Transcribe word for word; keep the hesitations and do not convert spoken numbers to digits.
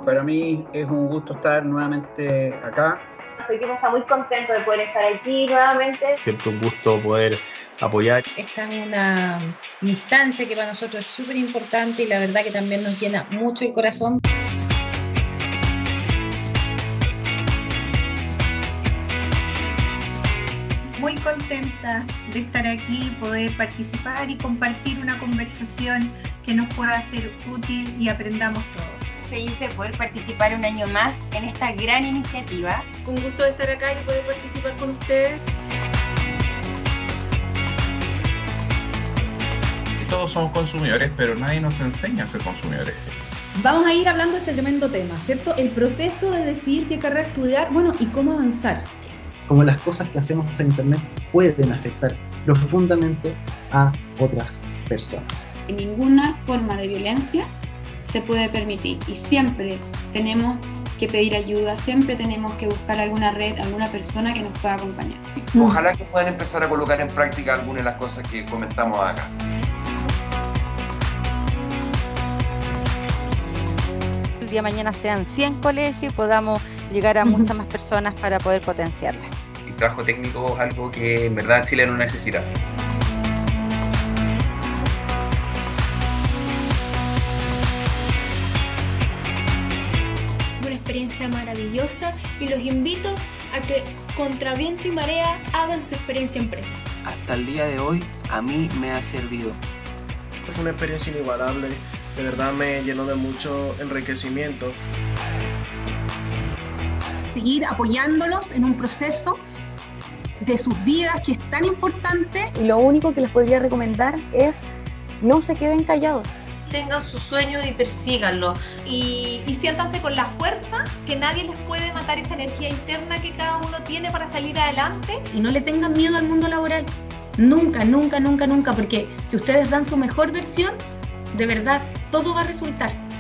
Para mí es un gusto estar nuevamente acá. Nuestro equipo está muy contento de poder estar aquí nuevamente. Siempre un gusto poder apoyar. Esta es una instancia que para nosotros es súper importante y la verdad que también nos llena mucho el corazón. Muy contenta de estar aquí, poder participar y compartir una conversación que nos pueda ser útil y aprendamos todos. Feliz de poder participar un año más en esta gran iniciativa. Un gusto de estar acá y poder participar con ustedes. Todos somos consumidores, pero nadie nos enseña a ser consumidores. Vamos a ir hablando de este tremendo tema, ¿cierto? El proceso de decidir qué carrera estudiar, bueno, y cómo avanzar. Como las cosas que hacemos en Internet pueden afectar profundamente a otras personas. Ninguna forma de violencia se puede permitir y siempre tenemos que pedir ayuda, siempre tenemos que buscar alguna red, alguna persona que nos pueda acompañar. Ojalá que puedan empezar a colocar en práctica algunas de las cosas que comentamos acá. El día de mañana sean cien colegios y podamos llegar a muchas más personas para poder potenciarlas. El trabajo técnico es algo que en verdad Chile no necesita. Una experiencia maravillosa y los invito a que contra viento y marea hagan su experiencia empresa. Hasta el día de hoy a mí me ha servido. Fue una experiencia inigualable, de verdad me llenó de mucho enriquecimiento. Seguir apoyándolos en un proceso de sus vidas que es tan importante. Y lo único que les podría recomendar es no se queden callados. Tengan sus sueños y persíganlo. Y, y siéntanse con la fuerza que nadie les puede matar esa energía interna que cada uno tiene para salir adelante. Y no le tengan miedo al mundo laboral. Nunca, nunca, nunca, nunca, porque si ustedes dan su mejor versión, de verdad, todo va a resultar.